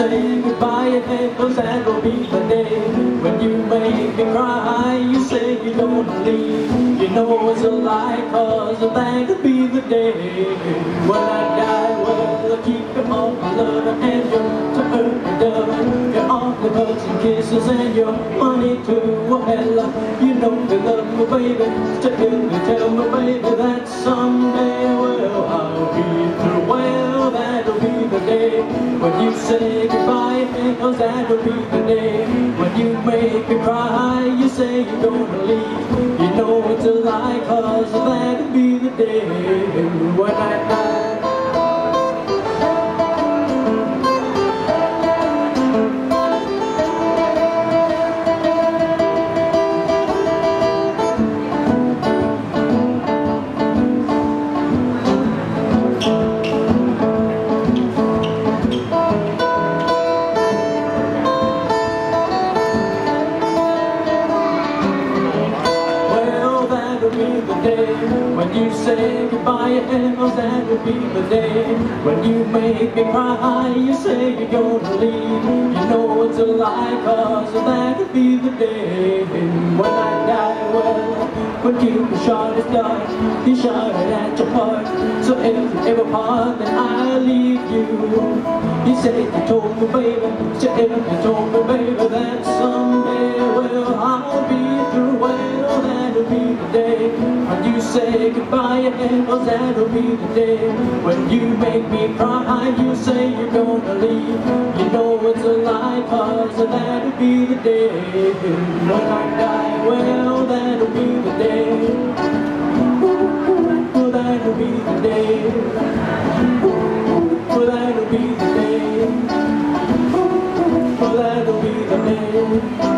say goodbye and cause that will be the day when you make me cry. You say you're gonna leave, you know it's a lie, cause that could be the day when I die. Well, I keep you all my love and your to earn your dove, your all the hugs and kisses and your money too. Well, you know you love me, baby, still you tell me, baby, that someday, well, I'll be through. Well, that'll be the day when you say goodbye, cause that'll be the day when you make me cry. You say you're gonna leave, you know it's a lie, cause that'll be the day when I die. The day when you say goodbye, and that will be the day when you make me cry. You say you're gonna leave, you know it's a lie, cause that will be the day when I die. Well, when you shot his dart, he shot it at your heart. So if you ever part, then I'll leave you. You say you told me, baby, you told me, baby, that someday, well, I'll be through. Well, that'll be the day when you say goodbye, and that'll be the day when you make me cry. You say you're gonna leave, you know it's a lie, cause that'll be the day when I die. Well, that'll be the day, well, that'll be the day, well, that'll be the day, well, that'll be the day.